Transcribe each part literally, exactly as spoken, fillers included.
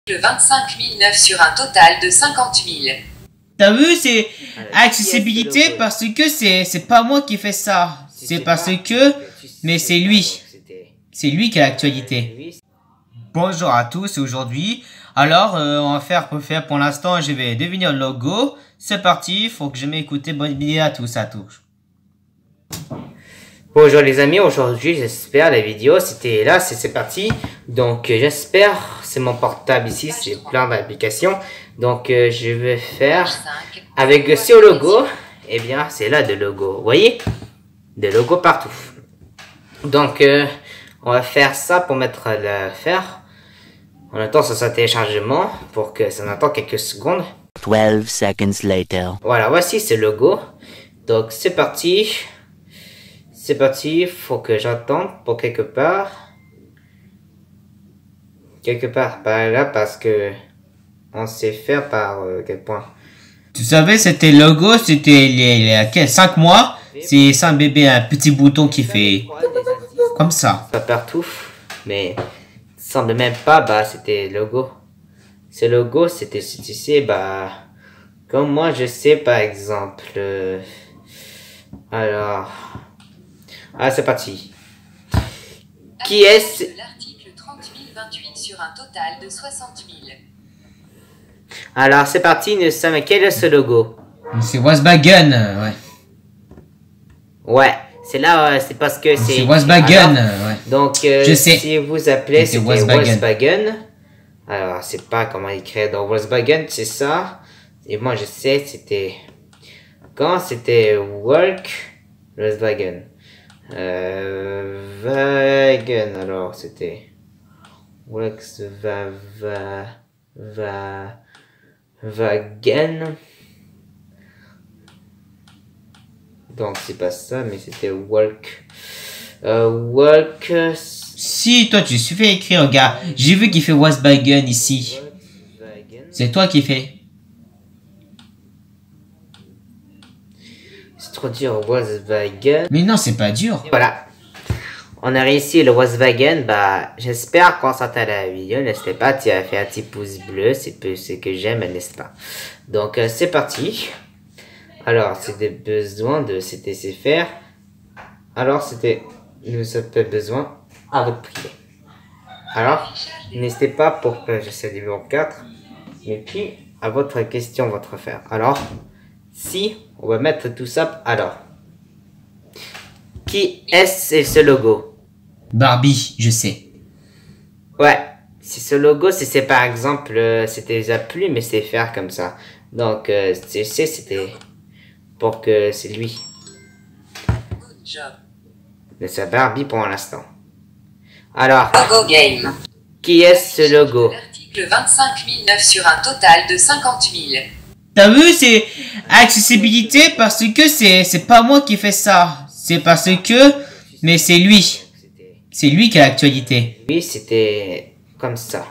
vingt-cinq mille neuf sur un total de cinquante mille. T'as vu, c'est accessibilité parce que c'est c'est pas moi qui fais ça. C'est parce que, mais c'est lui. C'est lui qui a l'actualité. Bonjour à tous, aujourd'hui, alors euh, on va faire pour faire pour l'instant, je vais deviner le logo. C'est parti, faut que je m'écoute. Bonne vidéo à tous, à tous. Bonjour les amis, aujourd'hui j'espère la vidéo c'était là, c'est parti. Donc euh, j'espère, c'est mon portable ici, c'est plein d'applications. Donc euh, je vais faire avec ce logo, et eh bien c'est là de logo, vous voyez, des logos partout. Donc euh, on va faire ça pour mettre le faire. On attend sur son téléchargement pour que ça attend quelques secondes. twelve seconds later. Voilà, voici ce logo. Donc c'est parti. C'est parti, faut que j'attende pour quelque part. Quelque part par là parce que on sait faire par euh, quel point. Tu savais, c'était logo, c'était les, les, les cinq mois. C'est un bébé, un petit bouton qui fait comme ça. Pas partout, mais semble même pas, bah c'était logo. Ce logo, c'était, tu sais, bah, comme moi je sais par exemple. Euh, alors. Ah, c'est parti. Qui est-ce? L'article trente mille vingt-huit sur un total de soixante mille. Alors, c'est parti. Nous sommes. Quel est ce logo? C'est Volkswagen, ouais. Ouais, c'est là, c'est parce que c'est. C'est Volkswagen, ouais. Donc, euh, je sais. Si vous appelez, c'est Volkswagen. Volkswagen. Alors, c'est pas comment écrire dans Volkswagen, c'est ça. Et moi, je sais, c'était. Quand c'était Walk, Volkswagen. Euh, Wagen, alors c'était Wex va va va Wagen. Donc c'est pas ça, mais c'était Walk. Euh, Walk. Si toi tu suffis écrire, regarde, j'ai vu qu'il fait Volkswagen ici. C'est toi qui fais. C'est trop dur, Volkswagen. Mais non, c'est pas dur. Voilà. On a réussi le Volkswagen. Bah, j'espère qu'on s'entend la vidéo. N'hésitez pas, tu as fait un petit pouce bleu. C'est ce que j'aime, n'est-ce pas? Donc, euh, c'est parti. Alors, c'était besoin de C T C faire. Alors, c'était. Nous avons besoin à votre prier. Alors, n'hésitez pas pour que je sais niveau quatre. Et puis, à votre question, votre faire. Alors. Si, on va mettre tout ça. Alors, qui est-ce ce logo? Barbie, je sais. Ouais, si ce logo, c'est par exemple, euh, c'était déjà plus, mais c'est faire comme ça. Donc, euh, tu sais, c'était pour que c'est lui. Good job. Mais c'est Barbie pour l'instant. Alors, Logo game. qui est ce logo? L'article vingt-cinq mille neuf sur un total de cinquante mille. T'as vu, c'est accessibilité parce que c'est c'est pas moi qui fais ça. C'est parce que, mais c'est lui. C'est lui qui a l'actualité. Oui, c'était comme ça.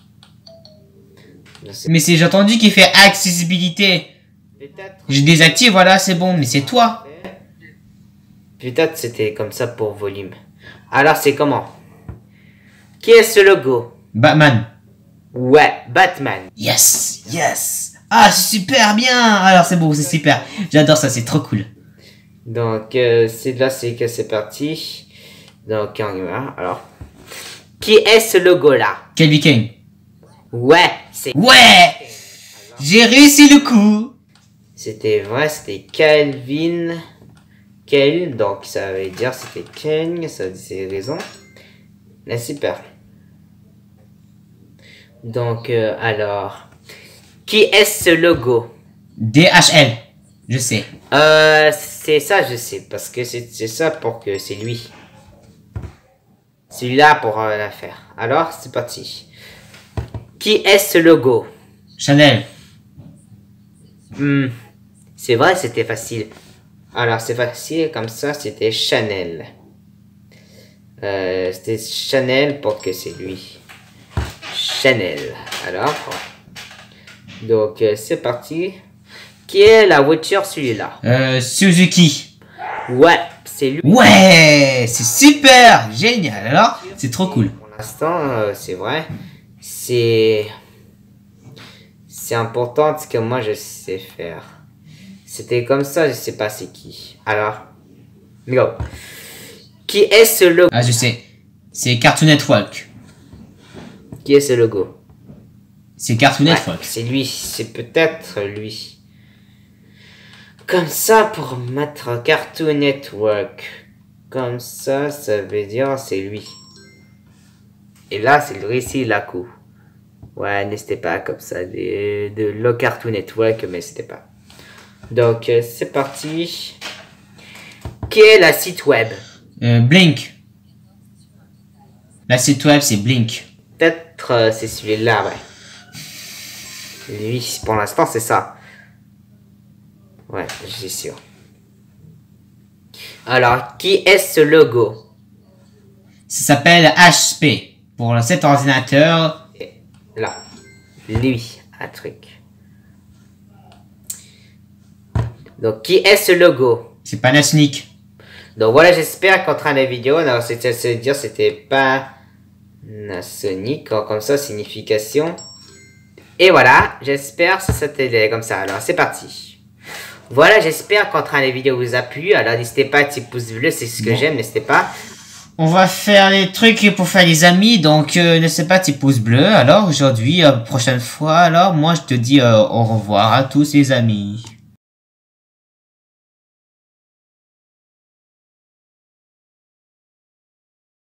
Mais c'est j'ai entendu qu'il fait accessibilité. Je désactive, voilà, c'est bon, mais c'est toi. Peut-être c'était comme ça pour volume. Alors c'est comment? Qui est ce logo? Batman. Ouais, Batman. Yes, yes. Ah, c'est super bien. Alors c'est bon, c'est super. J'adore ça, c'est trop cool. Donc euh, c'est là, c'est que c'est parti. Donc on y va. Alors, qui est ce logo là? Calvin Klein. Ouais, c'est. Ouais. J'ai réussi le coup. C'était vrai, c'était Calvin. Kel, donc ça veut dire c'était Ken, ça c'est raison. Là super. Donc euh, alors. Qui est ce logo? D H L. Je sais. Euh, c'est ça, je sais. Parce que c'est ça pour que c'est lui. Celui-là pour euh, la faire. Alors, c'est parti. Qui est ce logo? Chanel. Hmm. C'est vrai, c'était facile. Alors, c'est facile, comme ça, c'était Chanel. Euh, c'était Chanel pour que c'est lui. Chanel. Alors... Donc, euh, c'est parti. Qui est la voiture, celui-là? Euh, Suzuki. Ouais, c'est lui. Ouais, c'est super, génial. Alors, c'est trop cool. Pour l'instant, euh, c'est vrai. C'est... C'est important ce que moi je sais faire. C'était comme ça, je sais pas c'est qui. Alors, go. Qui est ce logo? Ah, je sais. C'est Cartoon Network. Qui est ce logo? C'est Cartoon Ouais, Network. c'est lui, c'est peut-être lui. Comme ça pour mettre Cartoon Network. Comme ça, ça veut dire c'est lui. Et là, c'est le ici la coup. Ouais, n'hésitez pas comme ça, de, de le Cartoon Network, mais c'était pas. Donc, euh, c'est parti. Qui est la site web? Euh, Blink. La site web, c'est Blink. Peut-être euh, c'est celui-là, ouais. Lui, pour l'instant, c'est ça. Ouais, je suis sûr. Alors, qui est ce logo? Ça s'appelle H P. Pour cet ordinateur. Et là, lui, un truc. Donc, qui est ce logo? C'est Panasonic. Donc voilà, j'espère qu'en train de la vidéo, on a c'était se dire c'était pas Panasonic, comme ça, signification. Et voilà, j'espère que c'était comme ça. Alors, c'est parti. Voilà, j'espère qu'en train de la vidéo vous a plu. Alors, n'hésitez pas à petit pouce bleu, c'est ce que bon. J'aime, n'hésitez pas. On va faire les trucs pour faire des amis, donc euh, n'hésitez pas petit pouce bleu. Alors, aujourd'hui, euh, prochaine fois, alors, moi, je te dis euh, au revoir à tous les amis.